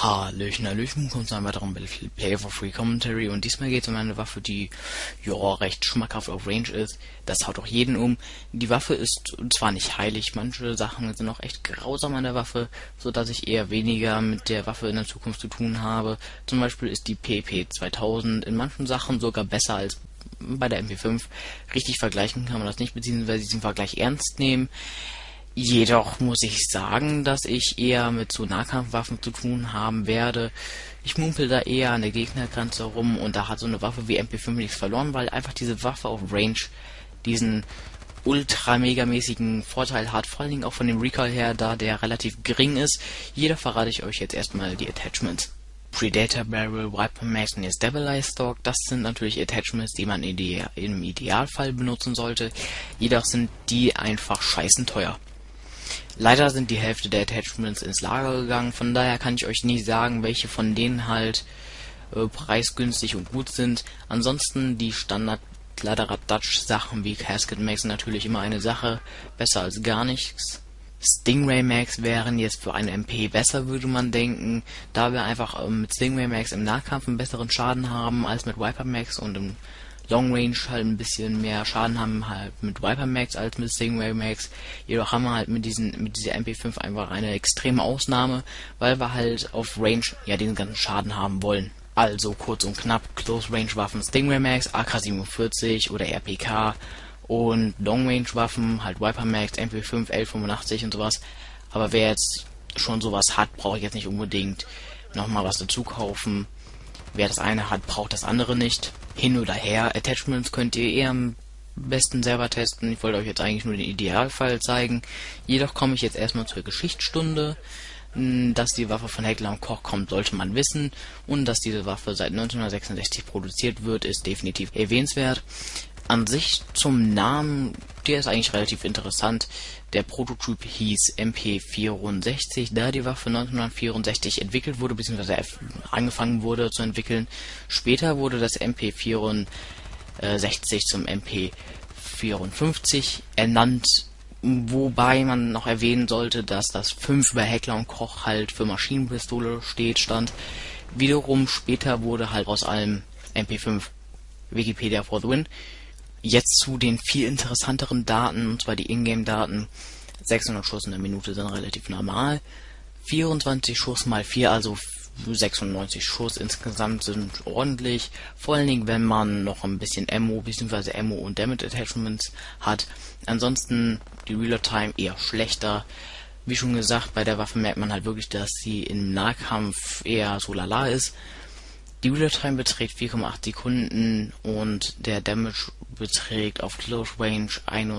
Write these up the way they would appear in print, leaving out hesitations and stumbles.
Hallöchen, Hallöchen, kommt zu einem weiteren Battlefield Play for Free Commentary und diesmal geht es um eine Waffe, die ja recht schmackhaft auf Range ist. Das haut auch jeden um. Die Waffe ist zwar nicht heilig, manche Sachen sind auch echt grausam an der Waffe, so dass ich eher weniger mit der Waffe in der Zukunft zu tun habe. Zum Beispiel ist die PP2000 in manchen Sachen sogar besser als bei der MP5. Richtig vergleichen kann man das nicht, beziehungsweise diesen Vergleich ernst nehmen. Jedoch muss ich sagen, dass ich eher mit so Nahkampfwaffen zu tun haben werde. Ich mumpel da eher an der Gegnergrenze rum und da hat so eine Waffe wie MP5 nichts verloren, weil einfach diese Waffe auf Range diesen ultra-megamäßigen Vorteil hat, vor allen Dingen auch von dem Recoil her, da der relativ gering ist. Jeder verrate ich euch jetzt erstmal die Attachments. Predator Barrel, Viper Max und Stabilize Stock, das sind natürlich Attachments, die man im Idealfall benutzen sollte. Jedoch sind die einfach scheißen teuer. Leider sind die Hälfte der Attachments ins Lager gegangen, von daher kann ich euch nicht sagen, welche von denen halt preisgünstig und gut sind. Ansonsten die Standard Dutch Sachen wie Casket Max sind natürlich immer eine Sache, besser als gar nichts. Stingray Max wären jetzt für eine MP besser, würde man denken, da wir einfach mit Stingray Max im Nahkampf einen besseren Schaden haben als mit Viper Max und im Long Range halt ein bisschen mehr Schaden haben halt mit Viper Max als mit Stingray Max. Jedoch haben wir halt mit dieser MP5 einfach eine extreme Ausnahme, weil wir halt auf Range ja den ganzen Schaden haben wollen. Also kurz und knapp, Close Range Waffen Stingray Max, AK-47 oder RPK und Long Range Waffen halt Viper Max, MP5, L85 und sowas. Aber wer jetzt schon sowas hat, brauche ich jetzt nicht unbedingt nochmal was dazu kaufen. Wer das eine hat, braucht das andere nicht. Hin oder her. Attachments könnt ihr eher am besten selber testen. Ich wollte euch jetzt eigentlich nur den Idealfall zeigen. Jedoch komme ich jetzt erstmal zur Geschichtsstunde. Dass die Waffe von Heckler & Koch kommt, sollte man wissen. Und dass diese Waffe seit 1966 produziert wird, ist definitiv erwähnenswert. An sich zum Namen, der ist eigentlich relativ interessant. Der Prototyp hieß MP64, da die Waffe 1964 entwickelt wurde, beziehungsweise angefangen wurde zu entwickeln. Später wurde das MP64 zum MP54 ernannt, wobei man noch erwähnen sollte, dass das 5 bei Heckler & Koch halt für Maschinenpistole stand. Wiederum später wurde halt aus allem MP5 Wikipedia for the win. Jetzt zu den viel interessanteren Daten, und zwar die Ingame-Daten. 600 Schuss in der Minute sind relativ normal. 24 Schuss mal 4, also 96 Schuss insgesamt sind ordentlich. Vor allen Dingen, wenn man noch ein bisschen Ammo bzw. Ammo und Damage Attachments hat. Ansonsten die Reload Time eher schlechter. Wie schon gesagt, bei der Waffe merkt man halt wirklich, dass sie im Nahkampf eher so lala ist. Die Reload Time beträgt 4,8 Sekunden und der Damage beträgt auf Close Range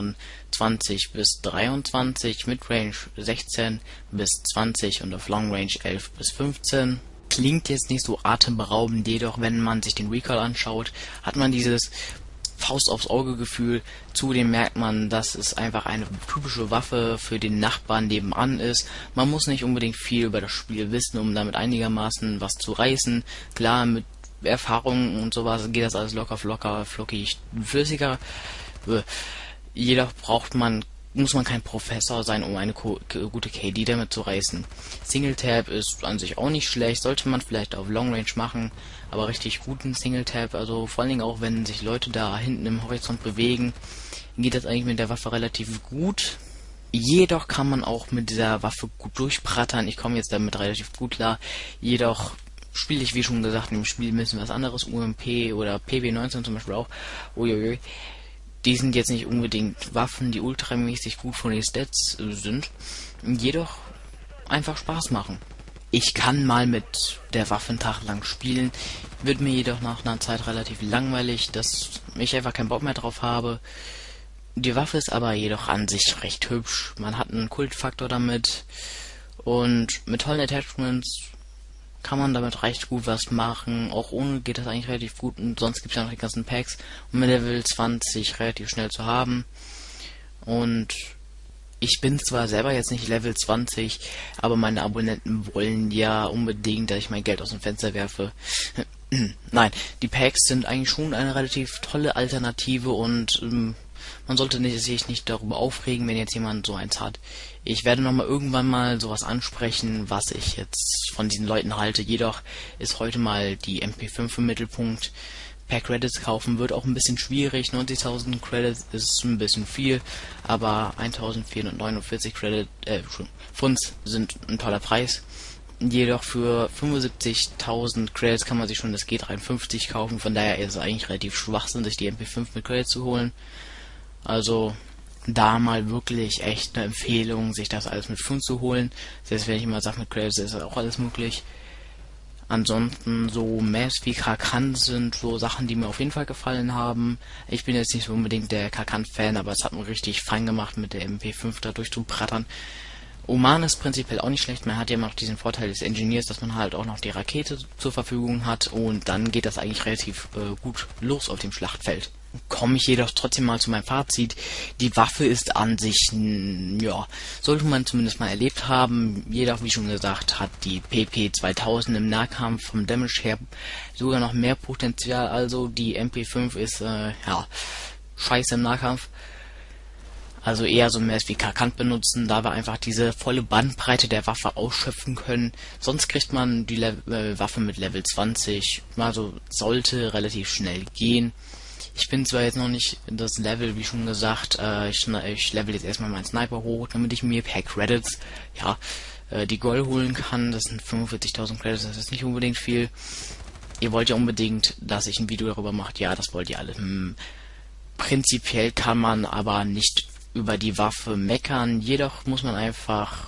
21 bis 23, Mid Range 16 bis 20 und auf Long Range 11 bis 15. Klingt jetzt nicht so atemberaubend, jedoch wenn man sich den Recoil anschaut, hat man dieses Faust aufs Auge Gefühl. Zudem merkt man, dass es einfach eine typische Waffe für den Nachbarn nebenan ist. Man muss nicht unbedingt viel über das Spiel wissen, um damit einigermaßen was zu reißen. Klar, mit Erfahrung und sowas geht das alles locker, flockig, flüssiger. Jedoch muss man kein Professor sein, um eine gute KD damit zu reißen. Single Tap ist an sich auch nicht schlecht, sollte man vielleicht auf Long Range machen, aber richtig guten Single Tap, also vor allen Dingen auch wenn sich Leute da hinten im Horizont bewegen, geht das eigentlich mit der Waffe relativ gut. Jedoch kann man auch mit dieser Waffe gut durchbrattern, ich komme jetzt damit relativ gut klar, jedoch spiele ich, wie schon gesagt, in dem Spiel ein bisschen was anderes, UMP oder PB19 zum Beispiel auch, uiuiui. Die sind jetzt nicht unbedingt Waffen, die ultramäßig gut von den Stats sind, jedoch einfach Spaß machen. Ich kann mal mit der Waffe einen Tag lang spielen, wird mir jedoch nach einer Zeit relativ langweilig, dass ich einfach keinen Bock mehr drauf habe. Die Waffe ist aber jedoch an sich recht hübsch, man hat einen Kultfaktor damit und mit tollen Attachments kann man damit recht gut was machen, auch ohne geht das eigentlich relativ gut und sonst gibt es ja noch die ganzen Packs, um mit Level 20 relativ schnell zu haben. Und ich bin zwar selber jetzt nicht Level 20, aber meine Abonnenten wollen ja unbedingt, dass ich mein Geld aus dem Fenster werfe. Nein, die Packs sind eigentlich schon eine relativ tolle Alternative und man sollte sich nicht darüber aufregen, wenn jetzt jemand so eins hat. Ich werde nochmal irgendwann mal sowas ansprechen, was ich jetzt von diesen Leuten halte. Jedoch ist heute mal die MP5 im Mittelpunkt. Per Credits kaufen wird auch ein bisschen schwierig. 90.000 Credits ist ein bisschen viel, aber 1.449 Funds sind ein toller Preis. Jedoch für 75.000 Credits kann man sich schon das G53 kaufen, von daher ist es eigentlich relativ schwachsinn, sich die MP5 mit Credits zu holen. Also da mal wirklich echt eine Empfehlung, sich das alles mit Funds zu holen. Selbst wenn ich immer sage, mit Credits ist auch alles möglich. Ansonsten so Maps wie Karkan sind so Sachen, die mir auf jeden Fall gefallen haben. Ich bin jetzt nicht so unbedingt der Karkan-Fan, aber es hat mir richtig fein gemacht, mit der MP5 da durchzubrattern. Oman ist prinzipiell auch nicht schlecht, man hat ja immer noch diesen Vorteil des Engineers, dass man halt auch noch die Rakete zur Verfügung hat und dann geht das eigentlich relativ gut los auf dem Schlachtfeld. Komme ich jedoch trotzdem mal zu meinem Fazit. Die Waffe ist an sich, ja, sollte man zumindest mal erlebt haben. Jedoch, wie schon gesagt, hat die PP 2000 im Nahkampf vom Damage her sogar noch mehr Potenzial. Also die MP5 ist, ja, scheiße im Nahkampf. Also eher so mehr wie Karkant benutzen, da wir einfach diese volle Bandbreite der Waffe ausschöpfen können. Sonst kriegt man die Waffe mit Level 20, also sollte relativ schnell gehen. Ich bin zwar jetzt noch nicht das Level, wie schon gesagt, ich level jetzt erstmal meinen Sniper hoch, damit ich mir per Credits, ja, die Gold holen kann. Das sind 45.000 Credits, das ist nicht unbedingt viel. Ihr wollt ja unbedingt, dass ich ein Video darüber mache, ja, das wollt ihr alle. Prinzipiell kann man aber nicht über die Waffe meckern, jedoch muss man einfach,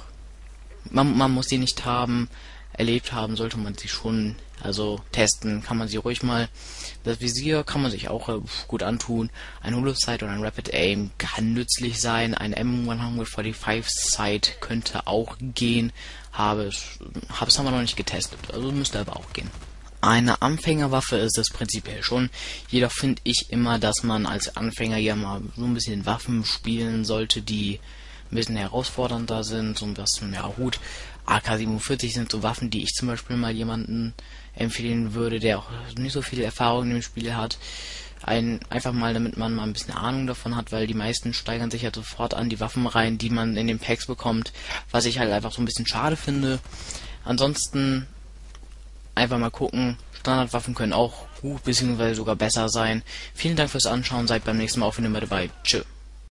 man muss sie nicht haben, erlebt haben sollte man sie schon, also testen kann man sie ruhig mal. Das Visier kann man sich auch gut antun, ein Holosight oder ein Rapid Aim kann nützlich sein, ein M145 Sight könnte auch gehen, habe es aber noch nicht getestet, also müsste aber auch gehen. Eine Anfängerwaffe ist es prinzipiell schon, jedoch finde ich immer, dass man als Anfänger ja mal so ein bisschen Waffen spielen sollte, die ein bisschen herausfordernder sind, so was, ja gut, AK-47 sind so Waffen, die ich zum Beispiel mal jemanden empfehlen würde, der auch nicht so viel Erfahrung in dem Spiel hat, einfach mal, damit man mal ein bisschen Ahnung davon hat, weil die meisten steigern sich halt sofort an die Waffen rein, die man in den Packs bekommt, was ich halt einfach so ein bisschen schade finde. Ansonsten einfach mal gucken. Standardwaffen können auch gut bzw. sogar besser sein. Vielen Dank fürs Anschauen. Seid beim nächsten Mal auch wieder dabei. Tschö.